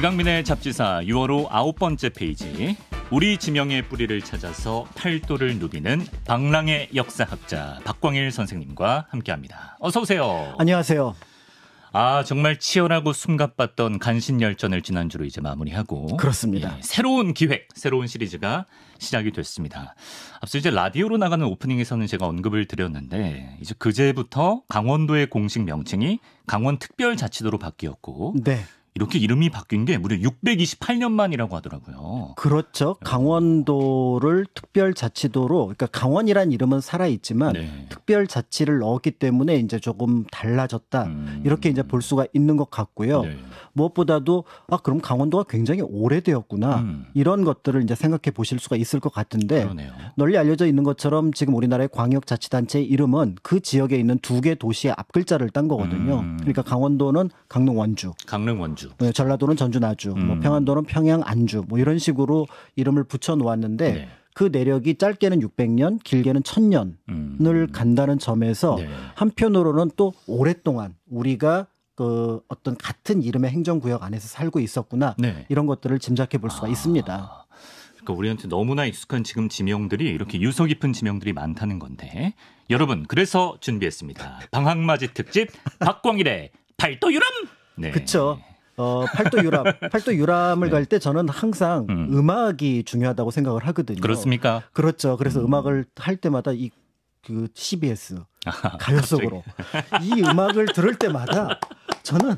이강민의 잡지사 6월호 9번째 페이지. 우리 지명의 뿌리를 찾아서 팔도를 누비는 방랑의 역사학자 박광일 선생님과 함께합니다. 어서 오세요. 안녕하세요. 정말 치열하고 숨가빴던 간신열전을 지난주로 이제 마무리하고 그렇습니다. 새로운 기획, 새로운 시리즈가 시작이 됐습니다. 앞서 이제 라디오로 나가는 오프닝에서는 제가 언급을 드렸는데 이제 그제부터 강원도의 공식 명칭이 강원특별자치도로 바뀌었고 네. 이렇게 이름이 바뀐 게 무려 628년 만이라고 하더라고요. 그렇죠. 강원도를 특별자치도로, 그러니까 강원이란 이름은 살아있지만 네. 특별자치를 넣었기 때문에 이제 조금 달라졌다. 이렇게 이제 볼 수가 있는 것 같고요. 네. 무엇보다도 그럼 강원도가 굉장히 오래되었구나. 이런 것들을 이제 생각해 보실 수가 있을 것 같은데 그러네요. 널리 알려져 있는 것처럼 지금 우리나라의 광역자치단체의 이름은 그 지역에 있는 두 개 도시의 앞글자를 딴 거거든요. 그러니까 강원도는 강릉 원주. 강릉 원주. 전라도는 전주 나주, 평안도는 평양 안주, 이런 식으로 이름을 붙여 놓았는데 네. 그 내력이 짧게는 600년, 길게는 1000년을 간다는 점에서 네. 한편으로는 또 오랫동안 우리가 그 어떤 같은 이름의 행정구역 안에서 살고 있었구나. 네. 이런 것들을 짐작해 볼 수가 있습니다. 그러니까 우리한테 너무나 익숙한 지금 지명들이 이렇게 유서 깊은 지명들이 많다는 건데 여러분 그래서 준비했습니다. 방학맞이 특집 박광일의 팔도유람. 네. 그렇죠. 팔도 유람을 갈 때 저는 항상 음악이 중요하다고 생각을 하거든요. 그렇습니까? 그렇죠. 그래서 음악을 할 때마다 그 CBS 가요 속으로 이 음악을 들을 때마다 저는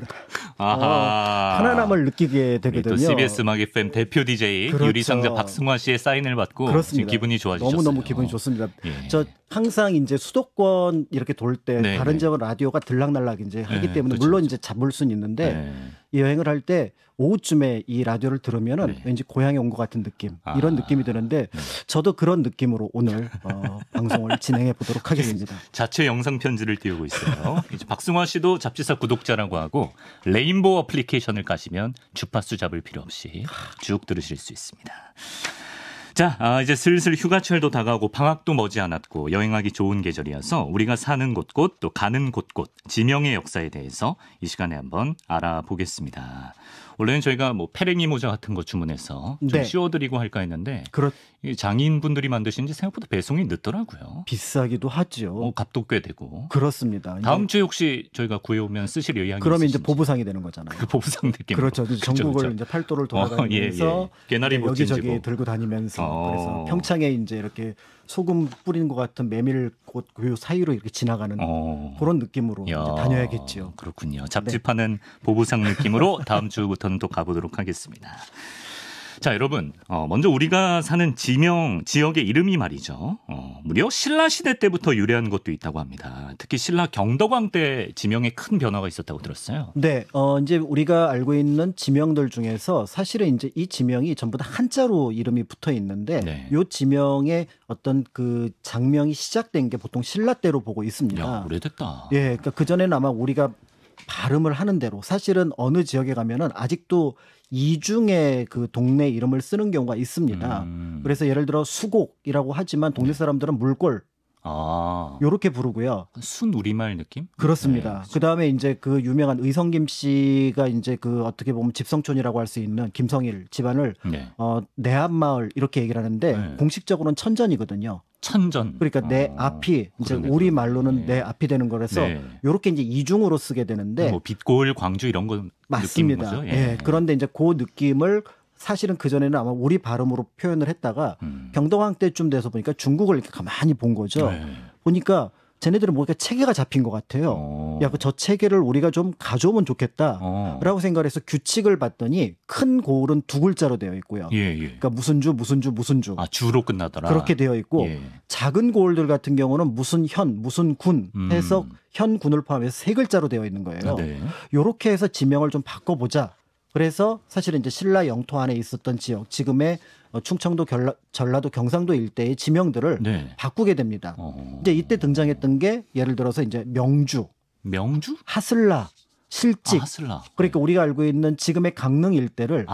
편안함을 느끼게 되거든요. 또 CBS 음악 FM 대표 DJ 그렇죠. 유리상자 박승화 씨의 사인을 받고 그렇습니다. 지금 기분이 좋아지셨어요. 너무너무 기분이 좋습니다. 예. 저 항상 이제 수도권 이렇게 돌 때 네, 다른 네. 지역은 라디오가 들락날락 이제 하기 네, 때문에 그렇죠, 물론 그렇죠. 이제 잡을 수는 있는데 네. 이 여행을 할 때 오후쯤에 이 라디오를 들으면은 네. 왠지 고향에 온 것 같은 느낌 이런 느낌이 드는데 저도 그런 느낌으로 오늘 방송을 진행해 보도록 하겠습니다. 자체 영상 편지를 띄우고 있어요. 이제 박승화 씨도 잡지사 구독자라고 하고 레인보우 어플리케이션을 까시면 주파수 잡을 필요 없이 쭉 들으실 수 있습니다. 자, 이제 슬슬 휴가철도 다가오고 방학도 머지않았고 여행하기 좋은 계절이어서 우리가 사는 곳곳 또 가는 곳곳 지명의 역사에 대해서 이 시간에 한번 알아보겠습니다. 원래는 저희가 페랭이 모자 같은 거 주문해서 좀 네. 씌워드리고 할까 했는데 그렇 이 장인분들이 만드시는지 생각보다 배송이 늦더라고요. 비싸기도 하죠. 값도 꽤 되고. 그렇습니다. 다음 주에 혹시 저희가 구해오면 쓰실 의향이 그러면 있으신지. 이제 보부상이 되는 거잖아요. 그 보부상 느낌. 그렇죠. 전국을 이제 팔도를 돌아다니면서 개나리 못 여기저기 찜지고. 들고 다니면서 그래서 평창에 이제 이렇게 소금 뿌리는 것 같은 메밀꽃 그 사이로 이렇게 지나가는 그런 느낌으로 이제 다녀야겠지요. 그렇군요. 잡지파는 보부상 느낌으로 다음 주부터는 또 가보도록 하겠습니다. 자, 여러분, 먼저 우리가 사는 지역의 이름이 말이죠. 무려 신라시대 때부터 유래한 것도 있다고 합니다. 특히 신라 경덕왕 때 지명에 큰 변화가 있었다고 들었어요. 네, 이제 우리가 알고 있는 지명들 중에서 사실은 이제 이 지명이 전부 다 한자로 이름이 붙어 있는데 네. 이 지명의 어떤 그 장명이 시작된 게 보통 신라 때로 보고 있습니다. 야, 오래됐다. 예, 그러니까 그전에는 아마 우리가 발음을 하는 대로 사실은 어느 지역에 가면은 아직도 이중의 그 동네 이름을 쓰는 경우가 있습니다. 그래서 예를 들어 수곡이라고 하지만 동네 사람들은 물골 요렇게 부르고요. 순 우리말 느낌? 그렇습니다. 네. 그다음에 이제 그 유명한 의성김 씨가 이제 그 어떻게 보면 집성촌이라고 할 수 있는 김성일 집안을 네. 내앞마을 이렇게 얘기를 하는데 네. 공식적으로는 천전이거든요. 천전. 그러니까 내 앞이 이제 그러네, 우리 그러네. 말로는 내 앞이 되는 거라서 네. 요렇게 이제 이중으로 쓰게 되는데 빛골, 광주 이런 거 맞습니다. 느낌인 거죠? 예. 그런데 이제 그 느낌을 사실은 그전에는 아마 우리 발음으로 표현을 했다가 경덕왕 때쯤 돼서 보니까 중국을 이렇게 가만히 본 거죠. 네. 보니까 쟤네들은 뭔가 체계가 잡힌 것 같아요. 야, 저 체계를 우리가 좀 가져오면 좋겠다라고 생각을 해서 규칙을 봤더니 큰 고을은 두 글자로 되어 있고요. 예. 그러니까 무슨 주. 주로 끝나더라. 그렇게 되어 있고 예. 작은 고을들 같은 경우는 무슨 현, 무슨 군 해서 현, 군을 포함해서 세 글자로 되어 있는 거예요. 네. 요렇게 해서 지명을 좀 바꿔보자. 그래서 사실은 이제 신라 영토 안에 있었던 지역, 지금의 충청도, 전라도, 경상도 일대의 지명들을 네. 바꾸게 됩니다. 이제 이때 등장했던 게 예를 들어서 이제 명주, 하슬라, 실직. 하슬라. 그러니까 우리가 알고 있는 지금의 강릉 일대를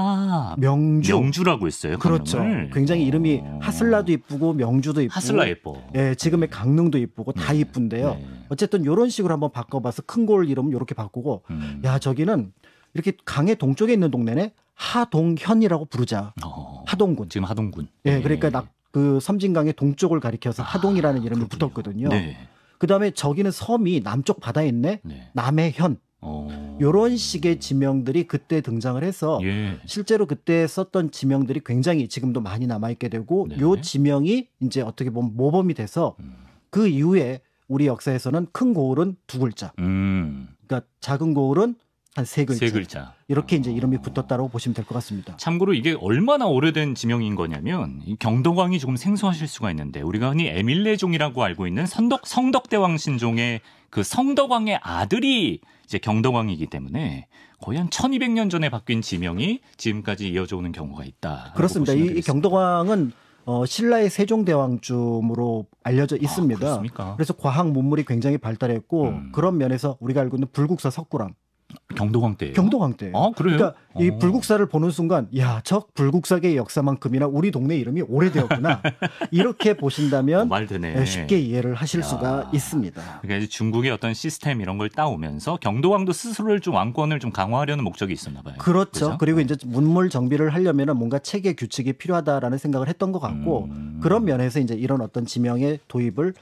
명주라고 했어요. 그렇죠. 강릉을. 굉장히 이름이 하슬라도 이쁘고 명주도 이쁘고. 하슬라 예뻐. 예, 지금의 강릉도 이쁘고 다 이쁜데요. 네. 어쨌든 이런 식으로 한번 바꿔봐서 큰 골 이름 이렇게 바꾸고 야, 저기는 이렇게 강의 동쪽에 있는 동네네 하동현이라고 부르자. 하동군. 지금 하동군. 예, 그러니까 그 섬진강의 동쪽을 가리켜서 하동이라는 이름이 그렇군요. 붙었거든요. 네. 그다음에 저기는 섬이 남쪽 바다에 있네. 네. 남해현. 이런 식의 지명들이 그때 등장을 해서 예. 실제로 그때 썼던 지명들이 굉장히 지금도 많이 남아있게 되고 네. 요 지명이 이제 어떻게 보면 모범이 돼서 그 이후에 우리 역사에서는 큰 고을은 2글자, 그러니까 작은 고을은 한 3글자. 3글자. 이렇게 이제 이름이 붙었다고 보시면 될 것 같습니다. 참고로 이게 얼마나 오래된 지명인 거냐면 이 경덕왕이 조금 생소하실 수가 있는데 우리가 흔히 에밀레종이라고 알고 있는 성덕대왕 신종의 그 성덕왕의 아들이 이제 경덕왕이기 때문에 거의 한 1200년 전에 바뀐 지명이 지금까지 이어져 오는 경우가 있다. 그렇습니다. 이 경덕왕은 신라의 세종대왕쯤으로 알려져 있습니다. 그렇습니까? 그래서 과학 문물이 굉장히 발달했고 그런 면에서 우리가 알고 있는 불국사 석굴암. 경덕왕 때예요? 경덕왕 때. 아, 그래요? 그러니까 이 불국사를 보는 순간 야, 저 불국사계의 역사만큼이나 우리 동네 이름이 오래되었구나. 이렇게 보신다면 말 되네. 쉽게 이해를 하실 수가 있습니다. 그러니까 이제 중국의 어떤 시스템 이런 걸 따오면서 경덕왕도 스스로를 좀 왕권을 좀 강화하려는 목적이 있었나 봐요. 그렇죠. 그죠? 그리고 이제 문물 정비를 하려면 뭔가 체계 규칙이 필요하다라는 생각을 했던 것 같고 그런 면에서 이제 이런 어떤 지명의 도입을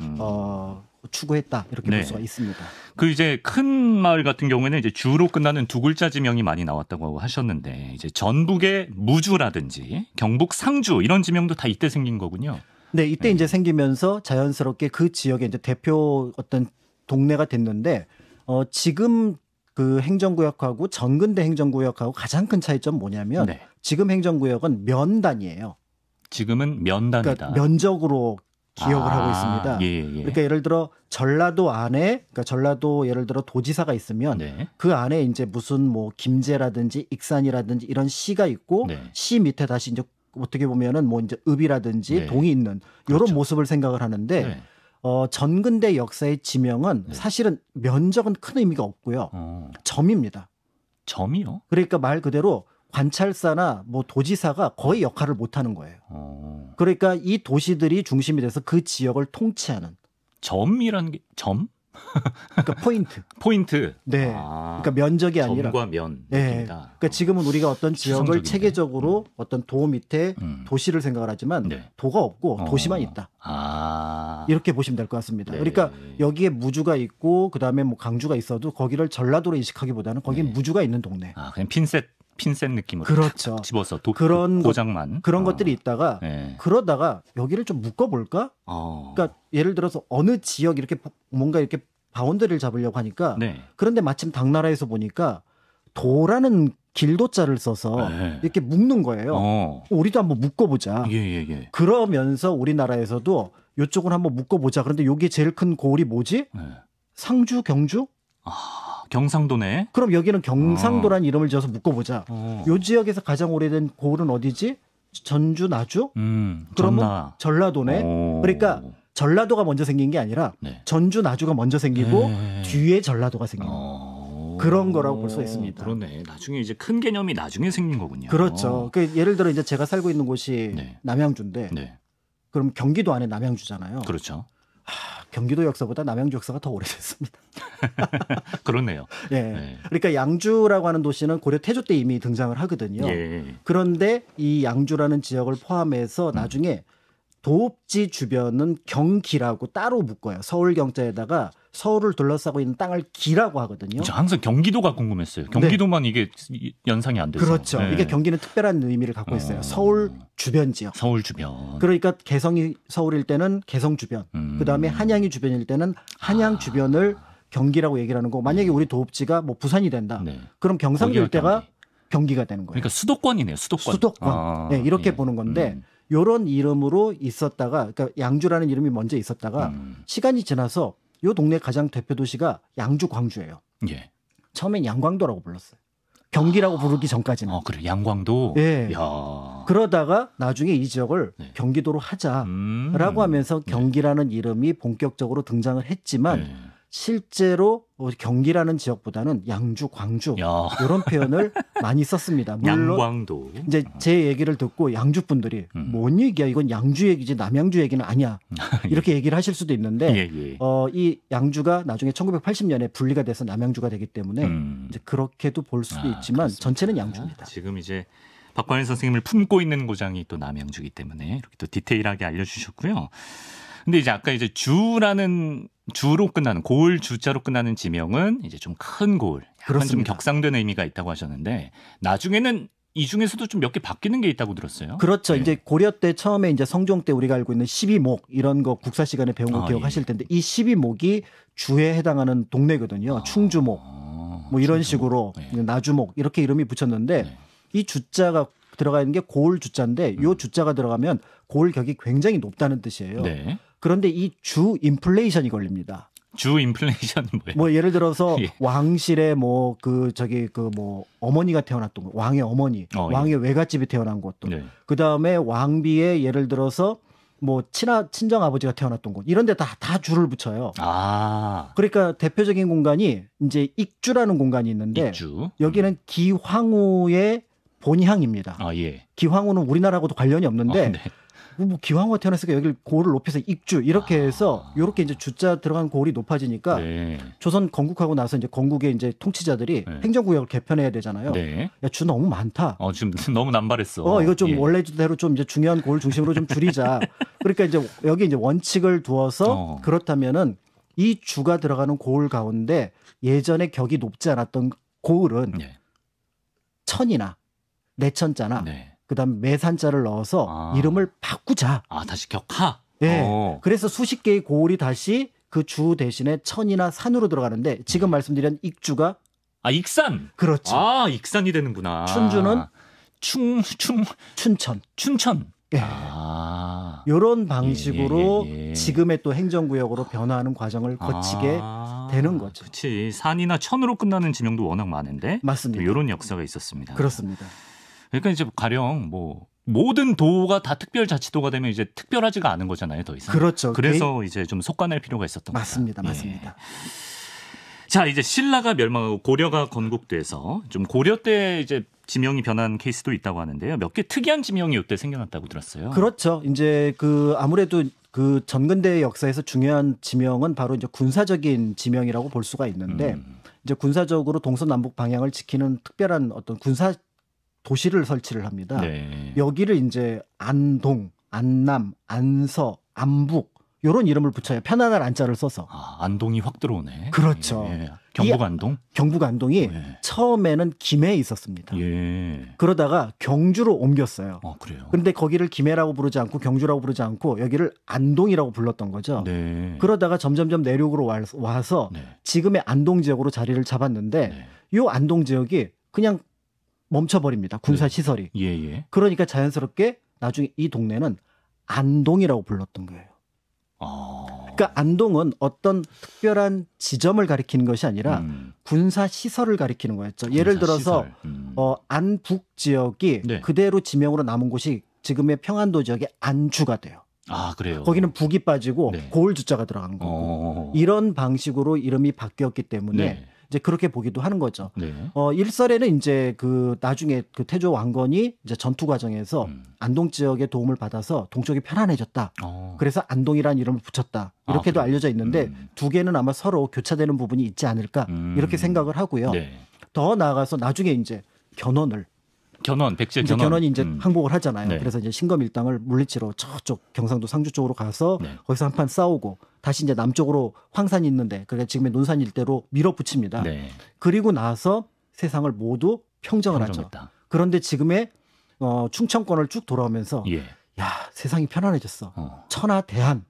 추구했다 이렇게 네. 볼 수가 있습니다. 그 이제 큰 마을 같은 경우에는 이제 주로 끝나는 2글자 지명이 많이 나왔다고 하셨는데 이제 전북의 무주라든지 경북 상주 이런 지명도 다 이때 생긴 거군요. 네, 이때 이제 생기면서 자연스럽게 그 지역의 이제 대표 어떤 동네가 됐는데 지금 그 행정구역하고 전근대 행정구역하고 가장 큰 차이점 뭐냐면 네. 지금 행정구역은 면단이에요. 지금은 면단이다. 그러니까 면적으로 기억을 하고 있습니다. 예. 그러니까 예를 들어 전라도 안에 그러니까 전라도 예를 들어 도지사가 있으면 네. 그 안에 이제 무슨 뭐 김제라든지 익산이라든지 이런 시가 있고 네. 시 밑에 다시 이제 어떻게 보면은 뭐 이제 읍이라든지 네. 동이 있는 이런 그렇죠. 모습을 생각을 하는데 네. 전근대 역사의 지명은 네. 사실은 면적은 큰 의미가 없고요. 점입니다. 점이요? 그러니까 말 그대로 관찰사나 뭐 도지사가 거의 역할을 못 하는 거예요. 그러니까 이 도시들이 중심이 돼서 그 지역을 통치하는. 점이라는 게 점? 그러니까 포인트. 포인트. 네. 그러니까 면적이 아니라. 점과 면 네. 느낌이다. 그러니까 지금은 우리가 어떤 지역을 추상적이네. 체계적으로 어떤 도 밑에 도시를 생각을 하지만 네. 도가 없고 도시만 있다. 이렇게 보시면 될 것 같습니다. 네. 그러니까 여기에 무주가 있고 그다음에 뭐 강주가 있어도 거기를 전라도로 인식하기보다는 거기는 네. 무주가 있는 동네. 그냥 핀셋 느낌으로 그렇죠. 탁 집어서 그런 고장만 그런 것들이 있다가 네. 그러다가 여기를 좀 묶어볼까? 그러니까 예를 들어서 어느 지역 이렇게 뭔가 이렇게 바운더리를 잡으려고 하니까 네. 그런데 마침 당나라에서 보니까 도라는 길도자를 써서 네. 이렇게 묶는 거예요. 우리도 한번 묶어보자. 예. 그러면서 우리나라에서도 이쪽을 한번 묶어보자. 그런데 여기에 제일 큰 고을이 뭐지? 네. 상주, 경주? 경상도네. 그럼 여기는 경상도라는 이름을 지어서 묶어보자. 요 지역에서 가장 오래된 고을은 어디지? 전주, 나주? 그러면 전라도네. 그러니까 전라도가 먼저 생긴 게 아니라 네. 전주, 나주가 먼저 생기고 네. 뒤에 전라도가 생긴 거예요. 그런 거라고 볼 수 있습니다. 그러네. 나중에 이제 큰 개념이 나중에 생긴 거군요. 그렇죠. 그 예를 들어 이제 제가 살고 있는 곳이 네. 남양주인데 네. 그럼 경기도 안에 남양주잖아요. 그렇죠. 경기도 역사보다 남양주 역사가 더 오래됐습니다. 그렇네요. 예. 네. 그러니까 양주라고 하는 도시는 고려 태조 때 이미 등장을 하거든요. 예. 그런데 이 양주라는 지역을 포함해서 나중에 도읍지 주변은 경기라고 따로 묶어요. 서울 경자에다가 서울을 둘러싸고 있는 땅을 기라고 하거든요. 저 항상 경기도가 궁금했어요. 경기도만 이게 연상이 안 돼서. 그렇죠. 네. 이게 경기는 특별한 의미를 갖고 있어요. 서울 주변 지역. 서울 주변. 그러니까 개성이 서울일 때는 개성 주변, 그다음에 한양이 주변일 때는 한양 주변을 경기라고 얘기를 하는 거고 만약에 우리 도읍지가 뭐 부산이 된다. 네. 그럼 경상도 일대가 경기. 경기가 되는 거예요. 그러니까 수도권이네요. 수도권. 수도권. 네, 이렇게 예. 보는 건데 요런 이름으로 있었다가 그러니까 양주라는 이름이 먼저 있었다가 시간이 지나서 요 동네 가장 대표 도시가 양주 광주예요. 예. 처음엔 양광도라고 불렀어요. 경기라고 부르기 전까지는. 그래. 양광도. 예. 야. 그러다가 나중에 이 지역을 네. 경기도로 하자라고 하면서 경기라는 이름이 본격적으로 등장을 했지만 네. 실제로 경기라는 지역보다는 양주, 광주 야. 이런 표현을 많이 썼습니다. 물론 양광도. 이제 제 얘기를 듣고 양주 분들이 뭔 얘기야? 이건 양주 얘기지 남양주 얘기는 아니야. 이렇게 얘기를 하실 수도 있는데 예, 예. 이 양주가 나중에 1980년에 분리가 돼서 남양주가 되기 때문에 이제 그렇게도 볼 수도 있지만 그렇습니다. 전체는 양주입니다. 지금 이제 박관일 선생님을 품고 있는 고장이 또 남양주기 때문에 이렇게 또 디테일하게 알려주셨고요. 근데 이제 아까 이제 주로 끝나는 고을 주자로 끝나는 지명은 이제 좀 큰 고을, 약간 좀 그렇습니다. 격상된 의미가 있다고 하셨는데 나중에는 이 중에서도 좀 몇 개 바뀌는 게 있다고 들었어요. 그렇죠. 네. 이제 고려 때 처음에 이제 성종 때 우리가 알고 있는 12목 이런 거 국사 시간에 배운 거 기억하실 텐데 이 12목이 주에 해당하는 동네거든요. 충주목 뭐 이런 식으로 네. 나주목 이렇게 이름이 붙였는데 네. 이 주자가 들어가 있는 게 고을 주자인데 이 주자가 들어가면 고을 격이 굉장히 높다는 뜻이에요. 네. 그런데 이 주 인플레이션이 걸립니다. 주 인플레이션이 뭐예요? 뭐 예를 들어서 예. 왕실에 뭐 어머니가 태어났던 거, 왕의 어머니, 왕의 외갓집이 태어난 곳도, 네. 그 다음에 왕비의 예를 들어서 뭐 친정 아버지가 태어났던 곳 이런데 다 주를 붙여요. 아, 그러니까 대표적인 공간이 이제 익주라는 공간이 있는데 입주. 여기는 기황후의 본향입니다. 아, 예. 기황후는 우리나라하고도 관련이 없는데 네. 뭐 기황후가 태어났으니까 여기를 고을을 높여서 익주 이렇게 해서 이렇게 이제 주자 들어간 고을이 높아지니까 네. 조선 건국하고 나서 이제 건국의 이제 통치자들이 네. 행정구역을 개편해야 되잖아요. 네. 야, 주 너무 많다. 지금 너무 남발했어. 이거 좀 예. 원래대로 좀 이제 중요한 고을 중심으로 좀 줄이자. 그러니까 이제 여기 이제 원칙을 두어서 그렇다면은 이 주가 들어가는 고을 가운데 예전에 격이 높지 않았던 고을은 네. 천이나 내천자나 네. 그다음 매산자를 넣어서 이름을 바꾸자. 다시 격하. 네. 그래서 수십 개의 고을이 다시 그 주 대신에 천이나 산으로 들어가는데 지금 말씀드린 익주가 익산. 그렇죠. 익산이 되는구나. 춘주는 춘천. 예. 이런 방식으로 예. 지금의 또 행정구역으로 변화하는 과정을 거치게 되는 거죠. 그렇지. 산이나 천으로 끝나는 지명도 워낙 많은데 맞습니다. 이런 역사가 있었습니다. 그렇습니다. 그러니까 이제 가령 뭐 모든 도가 다 특별자치도가 되면 이제 특별하지가 않은 거잖아요, 더 이상. 그렇죠. 그래서 이제 좀 속관할 필요가 있었던 거죠. 맞습니다. 예. 맞습니다. 자, 이제 신라가 멸망하고 고려가 건국돼서 좀 고려 때 이제 지명이 변한 케이스도 있다고 하는데요. 몇 개 특이한 지명이 이때 생겨났다고 들었어요. 그렇죠. 이제 아무래도 그 전근대 역사에서 중요한 지명은 바로 이제 군사적인 지명이라고 볼 수가 있는데 이제 군사적으로 동서남북 방향을 지키는 특별한 어떤 군사 도시를 설치를 합니다. 네. 여기를 이제 안동, 안남, 안서, 안북 이런 이름을 붙여요. 편안한 안자를 써서. 안동이 확 들어오네. 그렇죠. 예. 경북 안동? 경북 안동이 처음에는 김해에 있었습니다. 예. 그러다가 경주로 옮겼어요. 그래요. 그런데 거기를 김해라고 부르지 않고 경주라고 부르지 않고 여기를 안동이라고 불렀던 거죠. 네. 그러다가 점점점 내륙으로 와서 지금의 안동 지역으로 자리를 잡았는데 이 안동 지역이 그냥 멈춰버립니다. 군사 시설이. 예. 그러니까 자연스럽게 나중에 이 동네는 안동이라고 불렀던 거예요. 그러니까 안동은 어떤 특별한 지점을 가리키는 것이 아니라 군사 시설을 가리키는 거였죠. 예를 들어서 안북 지역이 그대로 지명으로 남은 곳이 지금의 평안도 지역의 안주가 돼요. 그래요. 거기는 북이 빠지고 고을 주자가 들어간 거고 이런 방식으로 이름이 바뀌었기 때문에 이제 그렇게 보기도 하는 거죠. 일설에는 이제 나중에 태조 왕건이 이제 전투 과정에서 안동 지역의 도움을 받아서 동쪽이 편안해졌다. 그래서 안동이라는 이름을 붙였다. 이렇게도 알려져 있는데 두 개는 아마 서로 교차되는 부분이 있지 않을까 이렇게 생각을 하고요. 더 나아가서 나중에 이제 백제 견원이 이제 항복을 하잖아요. 그래서 이제 신검일당을 물리치러 저쪽 경상도 상주 쪽으로 가서 거기서 한판 싸우고 다시 이제 남쪽으로 황산이 있는데 그러니까 지금의 논산 일대로 밀어붙입니다. 그리고 나서 세상을 모두 평정을 하죠. 그런데 지금의 충청권을 쭉 돌아오면서 야 세상이 편안해졌어. 천하대한.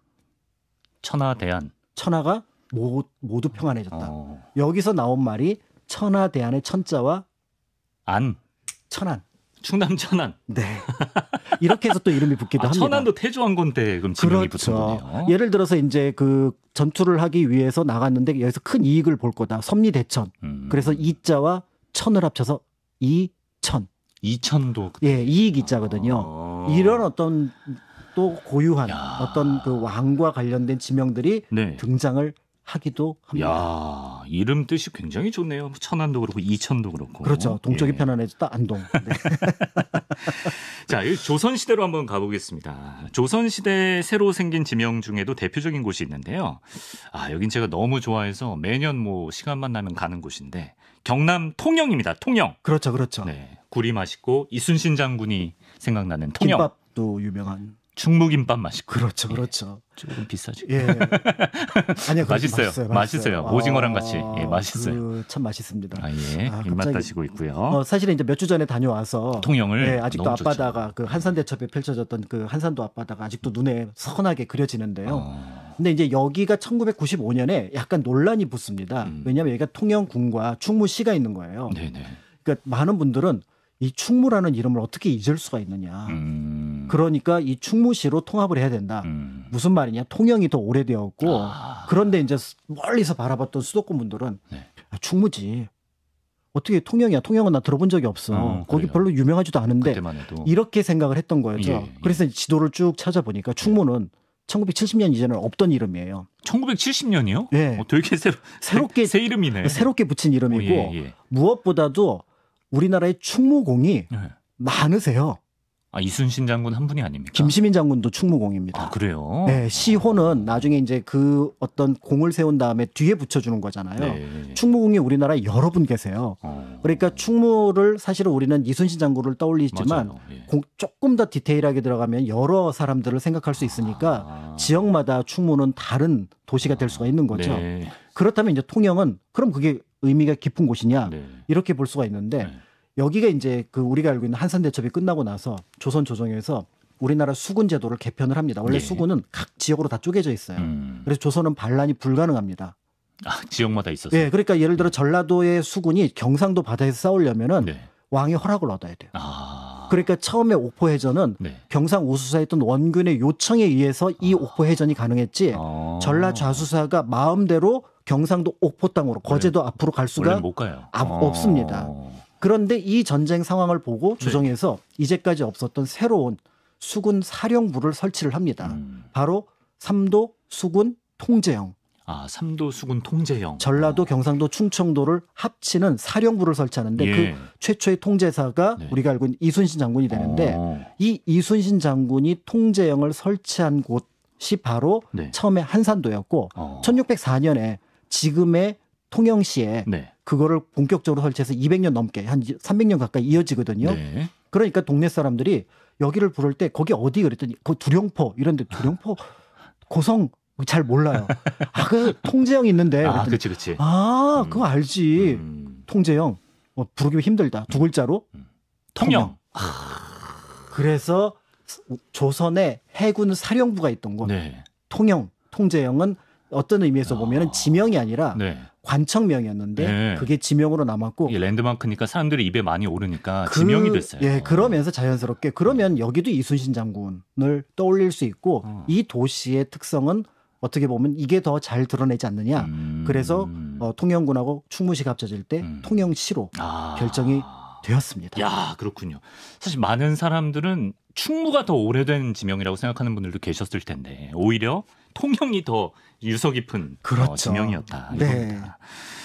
천하가 모두 평안해졌다. 여기서 나온 말이 천하대한의 천자와 천안. 충남 천안. 네. 이렇게 해서 또 이름이 붙기도 합니다. 천안도 태조왕건 때 그럼 지명이 붙은 거네요. 예를 들어서 이제 전투를 하기 위해서 나갔는데 여기서 큰 이익을 볼 거다. 섭리대천. 그래서 이자와 천을 합쳐서 이천. 이천도. 예, 이익 이자거든요. 이런 어떤 또 고유한 어떤 왕과 관련된 지명들이 등장을 하기도 합니다. 야, 이름 뜻이 굉장히 좋네요. 천안도 그렇고 이천도 그렇고. 그렇죠. 동쪽이 예. 편안해졌다 안동. 네. 자, 이 조선시대로 한번 가보겠습니다. 조선시대 새로 생긴 지명 중에도 대표적인 곳이 있는데요. 아, 여긴 제가 너무 좋아해서 매년 뭐 시간만 나면 가는 곳인데 경남 통영입니다. 통영. 그렇죠, 그렇죠. 네, 굴이 맛있고 이순신 장군이 생각나는 통영. 김밥도 유명한. 충무김밥 맛있고. 그렇죠, 그렇죠. 조금 비싸죠. 예. 아니요, 맛있어요. 맛있어요. 오징어랑 같이. 예, 맛있어요. 참 맛있습니다. 아, 예. 입맛 갑자기, 다시고 있고요. 사실은 이제 몇 주 전에 다녀와서 통영을 예, 아직도 너무 앞바다가 좋죠. 그 한산대첩에 펼쳐졌던 그 한산도 앞바다가 아직도 눈에 선하게 그려지는데요. 어. 근데 이제 여기가 1995년에 약간 논란이 붙습니다. 왜냐하면 여기가 통영군과 충무시가 있는 거예요. 네네. 그러니까 많은 분들은 이 충무라는 이름을 어떻게 잊을 수가 있느냐. 그러니까 이 충무시로 통합을 해야 된다. 무슨 말이냐? 통영이 더 오래되었고 그런데 이제 멀리서 바라봤던 수도권 분들은 네. 충무지. 어떻게 통영이야? 통영은 나 들어본 적이 없어. 거기 그래요. 별로 유명하지도 않은데 그때만 해도. 이렇게 생각을 했던 거죠. 예. 그래서 지도를 쭉 찾아보니까 충무는 1970년 이전에는 없던 이름이에요. 1970년이요? 예. 되게 새롭게 새 이름이네. 새롭게 붙인 이름이고 예. 무엇보다도 우리나라의 충무공이 예. 많으세요. 아, 이순신 장군 한 분이 아닙니까? 김시민 장군도 충무공입니다. 아, 그래요? 네, 시호는 나중에 이제 그 어떤 공을 세운 다음에 뒤에 붙여주는 거잖아요. 네. 충무공이 우리나라에 여러 분 계세요. 그러니까 충무를 사실은 우리는 이순신 장군을 떠올리지만 맞아요. 예. 조금 더 디테일하게 들어가면 여러 사람들을 생각할 수 있으니까 지역마다 충무는 다른 도시가 될 수가 있는 거죠. 네. 그렇다면 이제 통영은 그럼 그게 의미가 깊은 곳이냐 네. 이렇게 볼 수가 있는데 네. 여기가 이제 그 우리가 알고 있는 한산대첩이 끝나고 나서 조선 조정에서 우리나라 수군 제도를 개편을 합니다. 원래 네. 수군은 각 지역으로 다 쪼개져 있어요. 음. 그래서 조선은 반란이 불가능합니다. 아, 지역마다 있었어요. 예, 그러니까 예를 들어 전라도의 수군이 경상도 바다에서 싸우려면은 네. 왕의 허락을 얻어야 돼요. 아. 그러니까 처음에 옥포해전은 네. 경상 우수사에 있던 원군의 요청에 의해서 이 옥포해전이 가능했지 전라 좌수사가 마음대로 경상도 옥포 땅으로 거제도 앞으로 갈 수가 원래는 못 가요. 없습니다. 그런데 이 전쟁 상황을 보고 조정에서 이제까지 없었던 새로운 수군 사령부를 설치를 합니다. 바로 삼도 수군 통제영. 아, 삼도 수군 통제영. 전라도, 경상도, 충청도를 합치는 사령부를 설치하는데 예. 그 최초의 통제사가 네. 우리가 알고 있는 이순신 장군이 되는데 이 이순신 장군이 통제영을 설치한 곳이 바로 네. 처음에 한산도였고 1604년에 지금의 통영시에 네. 그거를 본격적으로 설치해서 200년 넘게 한 300년 가까이 이어지거든요. 네. 그러니까 동네 사람들이 여기를 부를 때 거기 어디 그랬더니 그 두룡포 이런데 두룡포 고성 잘 몰라요. 아, 그 통제영 있는데. 아, 그랬더니 그치. 아, 그거 알지. 통제영. 부르기 힘들다. 두 글자로. 통영. 그래서 조선에 해군 사령부가 있던 곳. 네. 통영, 통제영은 어떤 의미에서 보면은 지명이 아니라 네. 관청명이었는데 네. 그게 지명으로 남았고 이게 랜드마크니까 사람들이 입에 많이 오르니까 지명이 됐어요. 예, 그러면서 자연스럽게 그러면 여기도 이순신 장군을 떠올릴 수 있고 이 도시의 특성은 어떻게 보면 이게 더 잘 드러내지 않느냐. 그래서 통영군하고 충무시가 합쳐질 때 통영시로 결정이 되었습니다. 야, 그렇군요. 사실 많은 사람들은 충무가 더 오래된 지명이라고 생각하는 분들도 계셨을 텐데 오히려 통영이 더 유서 깊은 그렇죠. 지명이었다. 네. 이겁니다.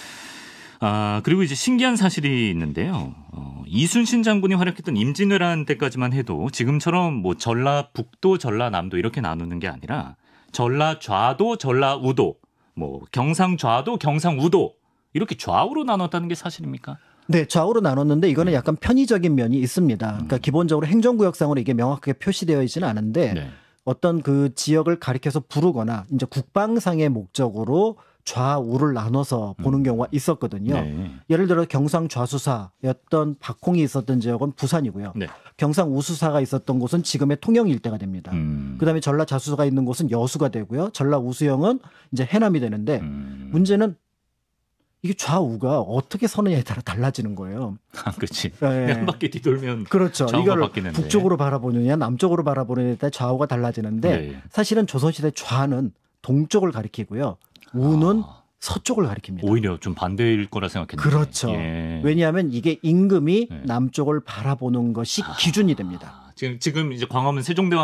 아, 그리고 이제 신기한 사실이 있는데요. 이순신 장군이 활약했던 임진왜란 때까지만 해도 지금처럼 뭐 전라북도, 전라남도 이렇게 나누는 게 아니라 전라좌도, 전라우도, 뭐 경상좌도, 경상우도 이렇게 좌우로 나눴다는 게 사실입니까? 네, 좌우로 나눴는데 이거는 약간 편의적인 면이 있습니다. 그러니까 기본적으로 행정구역상으로 이게 명확하게 표시되어 있지는 않은데 네. 어떤 그 지역을 가리켜서 부르거나 이제 국방상의 목적으로 좌우를 나눠서 보는 경우가 있었거든요. 네. 예를 들어 경상 좌수사였던 박홍이 있었던 지역은 부산이고요. 네. 경상 우수사가 있었던 곳은 지금의 통영 일대가 됩니다. 그다음에 전라 좌수사가 있는 곳은 여수가 되고요. 전라 우수영은 이제 해남이 되는데 문제는 이게 좌우가 어떻게 서느냐에 따라 달라지는 거예요. 아, 그렇지. 네. 한 바퀴 뒤돌면 그렇죠. 좌우가 이걸 바뀌는데. 북쪽으로 바라보느냐 남쪽으로 바라보느냐에 따라 좌우가 달라지는데 네. 사실은 조선시대 좌는 동쪽을 가리키고요. 우는 서쪽을 가리킵니다. 오히려 좀 반대일 거라 생각했는데. 그렇죠. 예. 왜냐하면 이게 임금이 네. 남쪽을 바라보는 것이 기준이 됩니다. 지금 이제 광화문 세종대왕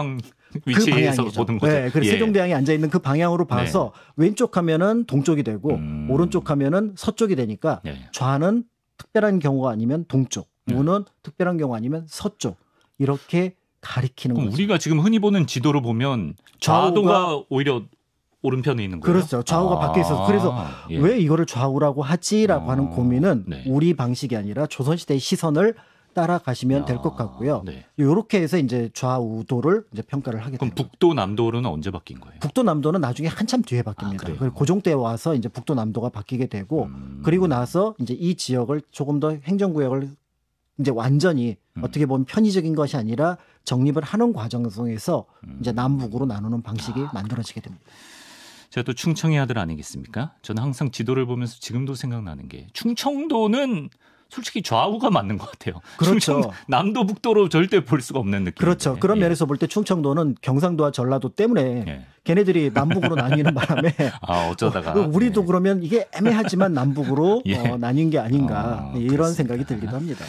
위치에서 방향이죠. 보는 거죠. 네, 그래서 예. 세종대왕이 앉아 있는 그 방향으로 봐서 왼쪽 하면은 동쪽이 되고 오른쪽 하면은 서쪽이 되니까 네. 좌는 특별한 경우가 아니면 동쪽, 우는 특별한 경우 아니면 서쪽 이렇게 가리키는 그럼 거죠. 우리가 지금 흔히 보는 지도로 보면 좌도가 오히려 오른편에 있는 거예요. 그렇죠. 좌우가 바뀌어 있어서 그래서 예. 왜 이거를 좌우라고 하지라고 하는 고민은 네. 우리 방식이 아니라 조선시대의 시선을 따라가시면 될 것 같고요. 네. 이렇게 해서 이제 좌우도를 이제 평가를 하게 그럼 됩니다. 북도 남도로는 언제 바뀐 거예요? 북도 남도는 나중에 한참 뒤에 바뀝니다. 그래요? 그리고 고종 때 와서 이제 북도 남도가 바뀌게 되고 그리고 나서 이제 이 지역을 조금 더 행정구역을 이제 완전히 어떻게 보면 편의적인 것이 아니라 정립을 하는 과정 속에서 이제 남북으로 나누는 방식이 만들어지게 됩니다. 제가 또 충청의 아들 아니겠습니까? 저는 항상 지도를 보면서 지금도 생각나는 게 충청도는 솔직히 좌우가 맞는 것 같아요. 그렇죠. 남도 북도로 절대 볼 수가 없는 느낌. 그렇죠. 그런 면에서 볼 때 충청도는 경상도와 전라도 때문에 예. 걔네들이 남북으로 나뉘는 바람에 어쩌다가 우리도 예. 그러면 이게 애매하지만 남북으로 예. 나뉜 게 아닌가 이런 그렇습니다. 생각이 들기도 합니다.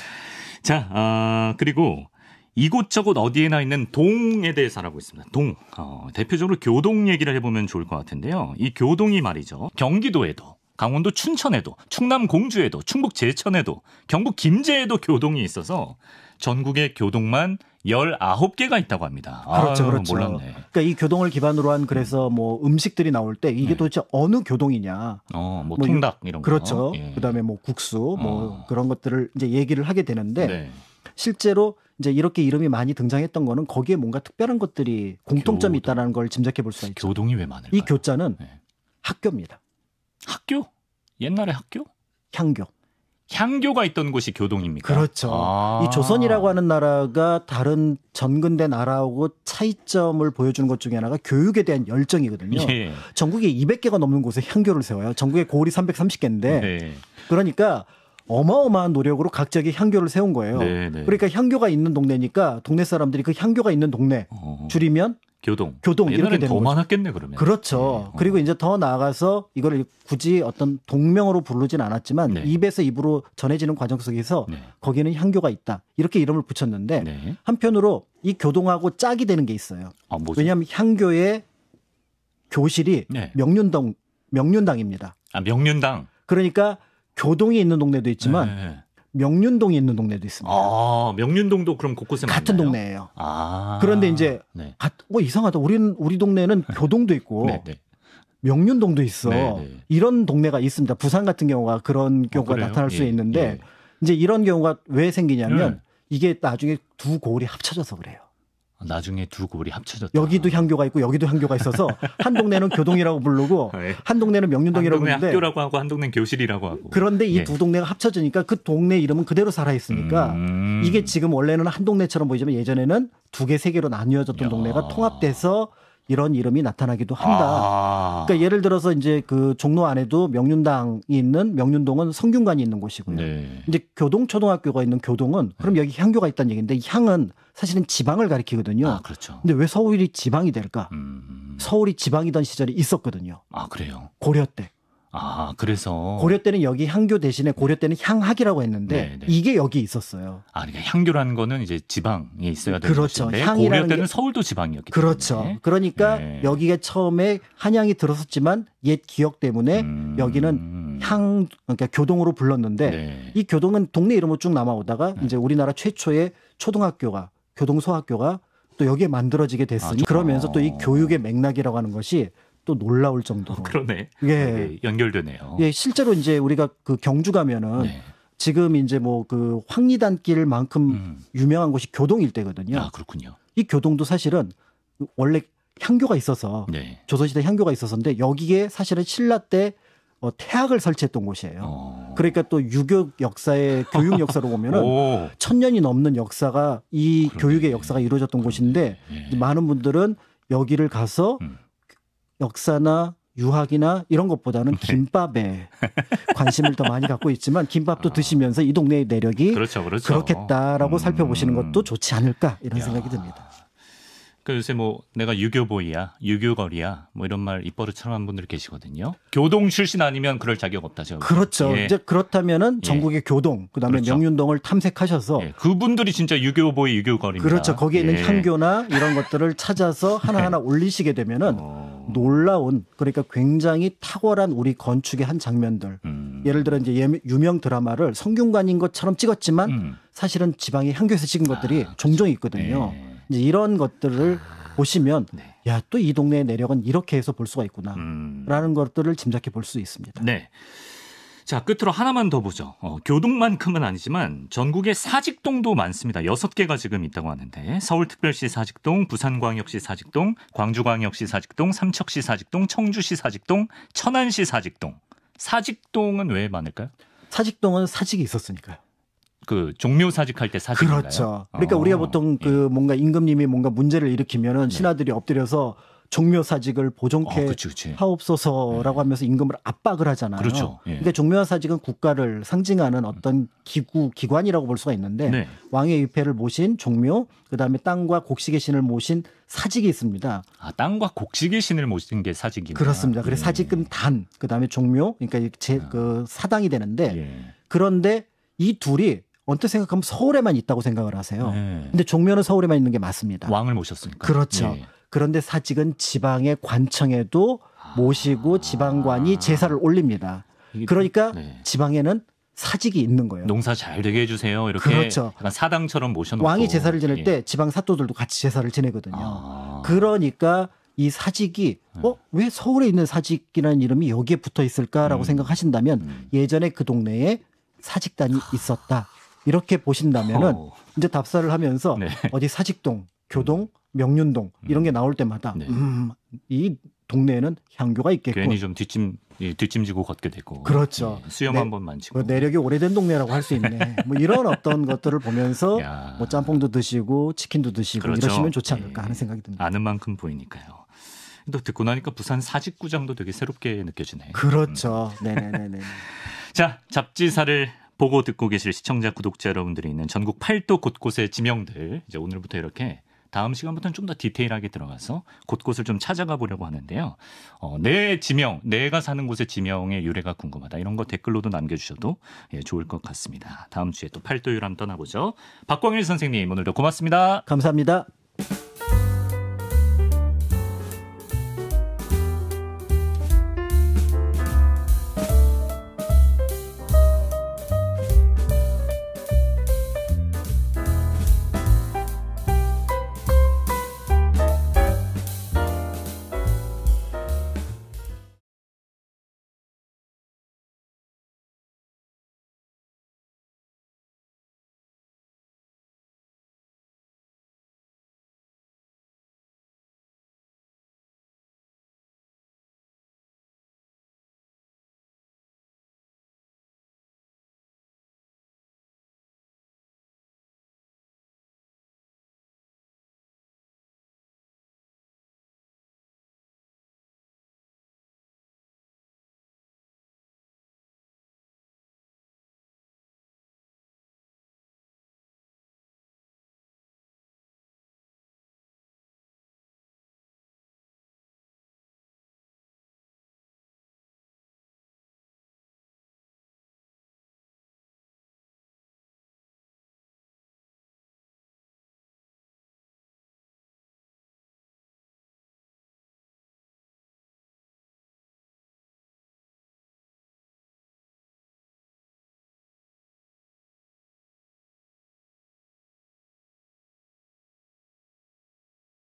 자, 그리고 이곳저곳 어디에나 있는 동에 대해서 알아보고 있습니다. 동. 대표적으로 교동 얘기를 해보면 좋을 것 같은데요. 이 교동이 말이죠. 경기도에도, 강원도 춘천에도, 충남 공주에도, 충북 제천에도, 경북 김제에도 교동이 있어서 전국에 교동만 19개가 있다고 합니다. 그렇죠, 그렇죠. 몰랐네. 그러니까 이 교동을 기반으로 한 그래서 뭐 음식들이 나올 때 이게 도대체 어느 교동이냐. 뭐 통닭 이런 거. 그렇죠. 예. 그다음에 뭐 국수 뭐 그런 것들을 이제 얘기를 하게 되는데 네. 실제로 이제 이렇게 이름이 많이 등장했던 거는 거기에 뭔가 특별한 것들이 공통점이 교동. 있다는 걸 짐작해 볼 수가 있죠. 교동이 왜 많을까요? 이 교자는 네. 학교입니다. 학교? 옛날에 학교? 향교. 향교가 있던 곳이 교동입니까? 그렇죠. 이 조선이라고 하는 나라가 다른 전근대 나라하고 차이점을 보여주는 것 중에 하나가 교육에 대한 열정이거든요. 예. 전국에 200개가 넘는 곳에 향교를 세워요. 전국에 고을이 330개인데 네. 그러니까 어마어마한 노력으로 각 지역에 향교를 세운 거예요. 네, 네. 그러니까 향교가 있는 동네니까 동네 사람들이 그 향교가 있는 동네 줄이면 교동. 교동 이렇게 옛날엔 되는 더 거죠. 많았겠네 그러면. 그렇죠. 네. 그리고 이제 더 나아가서 이걸 굳이 어떤 동명으로 부르진 않았지만 네. 입에서 입으로 전해지는 과정 속에서 네. 거기는 향교가 있다. 이렇게 이름을 붙였는데 네. 한편으로 이 교동하고 짝이 되는 게 있어요. 뭐죠? 왜냐하면 향교의 교실이 네. 명륜당입니다. 명륜당. 그러니까 교동이 있는 동네도 있지만 네. 명륜동이 있는 동네도 있습니다. 명륜동도 그럼 곳곳에 같은 많나요? 동네예요. 그런데 그런데 이제 네. 이상하다. 우리 동네는 교동도 있고 네, 네. 명륜동도 있어. 네, 네. 이런 동네가 있습니다. 부산 같은 경우가 그런 경우가 그래요? 나타날 수 예, 있는데 예. 이제 이런 경우가 왜 생기냐면 이게 나중에 두 고을이 합쳐져서 그래요. 나중에 두 고을이 합쳐졌다. 여기도 향교가 있고 여기도 향교가 있어서 한 동네는 교동이라고 부르고 네. 한 동네는 명륜동이라고 한 동네 부르는데 학교라고 하고 한 동네 교실이라고 하고. 그런데 이 예. 두 동네가 합쳐지니까 그 동네 이름은 그대로 살아있으니까 이게 지금 원래는 한 동네처럼 보이지만 예전에는 두 개, 세 개로 나뉘어졌던 야. 동네가 통합돼서 이런 이름이 나타나기도 한다. 그러니까 예를 들어서 이제 그 종로 안에도 명륜당이 있는 명륜동은 성균관이 있는 곳이고요. 네. 이제 교동초등학교가 있는 교동은 그럼 여기 향교가 있다는 얘기인데 향은 사실은 지방을 가리키거든요. 그렇죠. 근데 왜 서울이 지방이 될까? 서울이 지방이던 시절이 있었거든요. 그래요. 고려 때. 그래서 고려 때는 여기 향교 대신에 고려 때는 향학이라고 했는데 네, 네. 이게 여기 있었어요. 그러니까 향교라는 거는 이제 지방에 있어야 되는 그렇죠. 것인데 향이라는 고려 때는 게- 서울도 지방이었기 그렇죠. 때문에. 그러니까 네. 여기가 처음에 한양이 들었었지만 옛 기억 때문에 여기는 그러니까 교동으로 불렀는데 네. 이 교동은 동네 이름으로 쭉 남아오다가 이제 우리나라 최초의 초등학교가 교동소학교가 또 여기에 만들어지게 됐으니 그러면서 또 이 교육의 맥락이라고 하는 것이 또 놀라울 정도로 그러네. 예. 연결되네요. 예, 실제로 이제 우리가 그 경주 가면은 네. 지금 이제 뭐 그 황리단길만큼 유명한 곳이 교동 일대거든요. 그렇군요. 이 교동도 사실은 원래 향교가 있어서 네. 조선시대 향교가 있었는데 여기에 사실은 신라 때 태학을 설치했던 곳이에요. 그러니까 또 유교 역사의 교육 역사로 보면은 오. 1000년이 넘는 역사가 이 그러네. 교육의 역사가 이루어졌던 곳인데 예. 많은 분들은 여기를 가서 역사나 유학이나 이런 것보다는 김밥에 관심을 더 많이 갖고 있지만 김밥도 드시면서 이 동네의 내력이 그렇죠. 그렇겠다라고 살펴보시는 것도 좋지 않을까 이런 야. 생각이 듭니다. 그 요새 뭐 내가 유교보이야, 유교거리야, 뭐 이런 말 입버릇처럼 한 분들 계시거든요. 교동 출신 아니면 그럴 자격 없다. 저. 그렇죠. 예. 이제 그렇다면은 예. 전국의 교동, 그다음에 그렇죠. 명륜동을 탐색하셔서 예. 그분들이 진짜 유교보이, 유교거리입니다. 그렇죠. 거기에 있는 예. 향교나 이런 것들을 찾아서 하나하나 올리시게 되면은 놀라운, 그러니까 굉장히 탁월한 우리 건축의 한 장면들. 예를 들어 이제 유명 드라마를 성균관인 것처럼 찍었지만 사실은 지방의 향교에서 찍은 것들이 종종 있거든요. 예. 이제 이런 것들을 보시면 네. 야, 또 이 동네의 내력은 이렇게 해서 볼 수가 있구나. 라는 것들을 짐작해 볼 수 있습니다. 네. 자, 끝으로 하나만 더 보죠. 교동만큼은 아니지만 전국에 사직동도 많습니다. 6개가 지금 있다고 하는데 서울특별시 사직동, 부산광역시 사직동, 광주광역시 사직동, 삼척시 사직동, 청주시 사직동, 천안시 사직동. 사직동은 왜 많을까요? 사직동은 사직이 있었으니까요. 그 종묘 사직할 때 사직인가요? 그렇죠. 그러니까 우리가 보통 그 뭔가 임금님이 뭔가 문제를 일으키면은 신하들이 엎드려서 종묘 사직을 보존케 그치. 하옵소서라고 하면서 임금을 압박을 하잖아요. 그렇죠. 예. 그러니까 종묘 사직은 국가를 상징하는 어떤 기관이라고 볼 수가 있는데 네. 왕의 위패를 모신 종묘, 그다음에 땅과 곡식의 신을 모신 사직이 있습니다. 아, 땅과 곡식의 신을 모신 게 사직이구나. 그렇습니다. 그래서 예. 사직은 단, 그다음에 종묘, 그러니까 그 사당이 되는데 예. 그런데 이 둘이 언뜻 생각하면 서울에만 있다고 생각을 하세요. 네. 근데 종묘는 서울에만 있는 게 맞습니다. 왕을 모셨으니까. 그렇죠. 예. 그런데 사직은 지방의 관청에도 모시고 지방관이 제사를 올립니다. 이게 그러니까 네. 지방에는 사직이 있는 거예요. 농사 잘 되게 해주세요. 이렇게 그렇죠. 약간 사당처럼 모셔놓고. 왕이 제사를 지낼 예. 때 지방 사또들도 같이 제사를 지내거든요. 아. 그러니까 이 사직이 왜 서울에 있는 사직이라는 이름이 여기에 붙어 있을까라고 생각하신다면 예전에 그 동네에 사직단이 있었다. 이렇게 보신다면은 이제 답사를 하면서 네. 어디 사직동, 교동, 명륜동 이런 게 나올 때마다 네. 이 동네에는 향교가 있겠고. 괜히 좀 뒷짐지고 걷게 되고. 그렇죠. 예. 수염 네. 한번 만지고. 내력이 오래된 동네라고 할 수 있네. 뭐 이런 어떤 것들을 보면서 야. 뭐 짬뽕도 드시고 치킨도 드시고 그렇죠. 이러시면 좋지 않을까 예. 하는 생각이 듭니다. 아는 만큼 보이니까요. 또 듣고 나니까 부산 사직구장도 되게 새롭게 느껴지네. 그렇죠. 네네네네. 자, 잡지사를 보고 듣고 계실 시청자, 구독자 여러분들이 있는 전국 8도 곳곳의 지명들 이제 오늘부터 이렇게 다음 시간부터는 좀 더 디테일하게 들어가서 곳곳을 좀 찾아가 보려고 하는데요. 내 지명, 내가 사는 곳의 지명의 유래가 궁금하다. 이런 거 댓글로도 남겨주셔도 좋을 것 같습니다. 다음 주에 또 8도율 한번 떠나보죠. 박광일 선생님 오늘도 고맙습니다. 감사합니다.